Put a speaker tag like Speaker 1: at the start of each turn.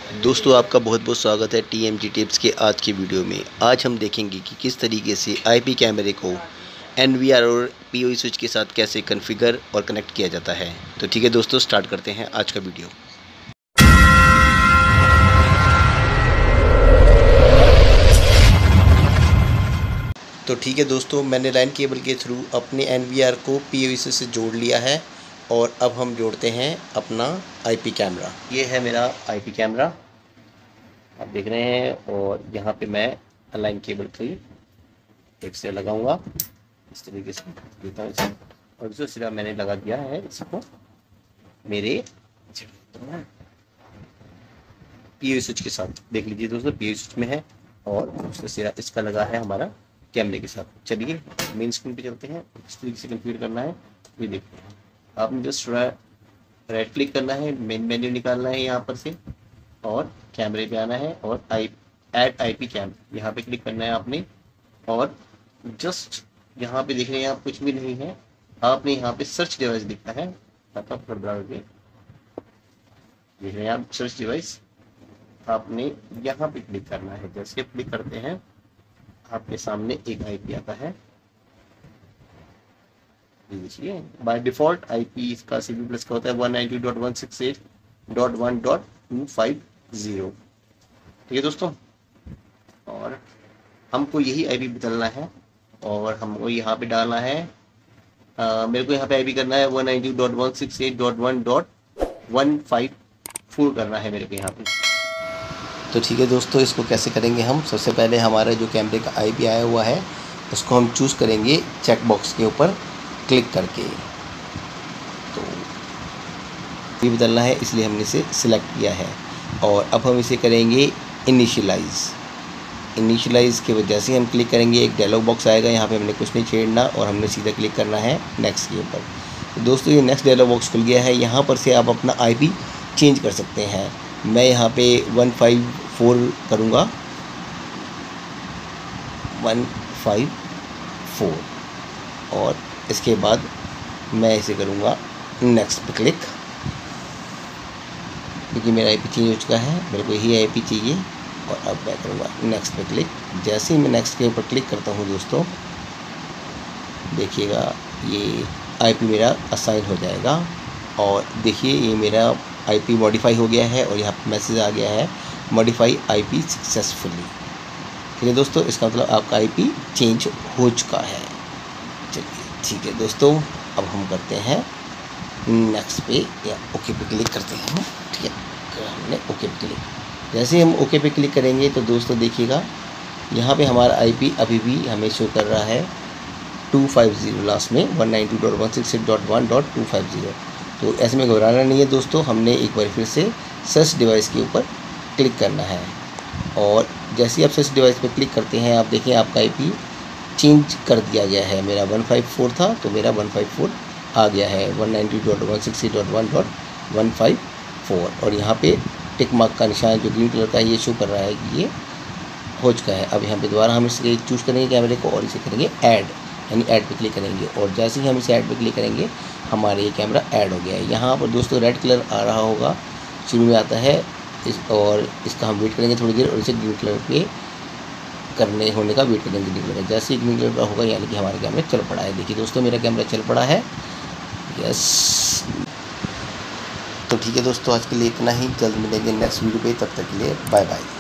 Speaker 1: दोस्तों आपका बहुत बहुत स्वागत है TMG टिप्स के आज की वीडियो में। आज हम देखेंगे कि किस तरीके से IP कैमरे को NVR और PoE स्विच के साथ कैसे कॉन्फ़िगर और कनेक्ट किया जाता है। तो ठीक है दोस्तों, स्टार्ट करते हैं आज का वीडियो। तो ठीक है दोस्तों, मैंने लाइन केबल के थ्रू अपने NVR को PoE स्विच से जोड़ लिया है और अब हम जोड़ते हैं अपना IP कैमरा। ये है मेरा IP कैमरा, आप देख रहे हैं। और यहाँ पे मैं अलाइन केबल थ्री एक से लगाऊंगा, इस तरीके से देता हूँ इसे। और दूसरा सिरा मैंने लगा दिया है इसको मेरे PoE स्विच के साथ। देख लीजिए दोस्तों, PoE स्विच में है और दूसरा सिरा इसका लगा है हमारा कैमरे के साथ। चलिए मेन स्क्रीन पे चलते हैं। इस तरीके से कॉन्फ़िगर करना है। ये देखिए, आपने जस्ट राइट क्लिक करना है, मेन मेन्यू निकालना है यहाँ पर से और कैमरे पे आना है और ऐड IP कैम यहाँ पे क्लिक करना है आपने। और जस्ट यहाँ पे देख रहे हैं आप, कुछ भी नहीं है, आपने यहाँ पे सर्च डिवाइस दिखता है, देख रहे हैं आप सर्च डिवाइस, आपने यहाँ पे क्लिक करना है। जैसे क्लिक करते हैं आपके सामने एक IP आता है। देखिए बाय डिफॉल्ट IP इसका CP प्लस का होता है 192.168.1.250। ठीक है दोस्तों, और हमको यही IP बदलना है और हमको यहाँ पे डालना है। मेरे को यहाँ पे IP करना है 192.168.1.154 करना है मेरे को यहाँ पे। तो ठीक है दोस्तों, इसको कैसे करेंगे हम। सबसे पहले हमारा जो कैमरे का IP आया हुआ है उसको हम चूज़ करेंगे चेक बॉक्स के ऊपर क्लिक करके। तो ये बदलना है, इसलिए हमने इसे सिलेक्ट किया है। और अब हम इसे करेंगे इनिशियलाइज़ के वजह से हम क्लिक करेंगे, एक डायलॉग बॉक्स आएगा। यहाँ पे हमने कुछ नहीं छेड़ना और हमने सीधा क्लिक करना है नेक्स्ट के ऊपर। तो दोस्तों ये नेक्स्ट डायलॉग बॉक्स खुल गया है। यहाँ पर से आप अपना IP चेंज कर सकते हैं। मैं यहाँ पे 154 करूँगा, 154, और इसके बाद मैं इसे करूँगा नेक्स्ट पे क्लिक, क्योंकि मेरा IP चेंज हो चुका है, मेरे को यही IP चाहिए। और अब मैं करूँगा नेक्स्ट पे क्लिक। जैसे ही मैं नेक्स्ट के ऊपर क्लिक करता हूँ दोस्तों, देखिएगा ये IP मेरा असाइन हो जाएगा। और देखिए ये मेरा IP मॉडिफाई हो गया है और यहाँ पर मैसेज आ गया है मॉडिफाई IP सक्सेसफुली। ठीक है दोस्तों, इसका मतलब आपका IP चेंज हो चुका है। चलिए ठीक है दोस्तों, अब हम करते हैं नेक्स्ट पे या ओके पे क्लिक करते हैं। ठीक है, हमने ओके पे क्लिक, जैसे हम ओके पे क्लिक करेंगे तो दोस्तों देखिएगा यहाँ पे हमारा IP अभी भी हमें शो कर रहा है 250 लास्ट में, 192.168.1.250। तो ऐसे में घबराना नहीं है दोस्तों, हमने एक बार फिर से सर्च डिवाइस के ऊपर क्लिक करना है। और जैसे ही आप सर्च डिवाइस पर क्लिक करते हैं, आप देखें आपका IP चेंज कर दिया गया है। मेरा 154 था तो मेरा 154 आ गया है 192.168.1.154। और यहाँ पे टिक मार्क का निशान जो ग्रीन कलर का है ये शो कर रहा है कि ये हो चुका है। अब यहाँ पे दोबारा हम इसे चूज़ करेंगे कैमरे को और इसे करेंगे ऐड, यानी ऐड पे क्लिक करेंगे। और जैसे ही हम इसे ऐड पे क्लिक करेंगे हमारे ये कैमरा ऐड हो गया है। यहाँ पर दोस्तों रेड कलर आ रहा होगा, शुरू में आता है और इसका हम वेट करेंगे थोड़ी देर और इसे ग्रीन कलर पे करने होने का वेट करेंगे। ग्रीन कलर जैसे ही ग्रीन कलर का होगा यानी कि हमारा कैमरा चल पड़ा है। देखिए दोस्तों मेरा कैमरा चल पड़ा है। यस, तो ठीक है दोस्तों, आज के लिए इतना ही। जल्द मिलेंगे नेक्स्ट वीडियो पे, तब तक के लिए बाय बाय।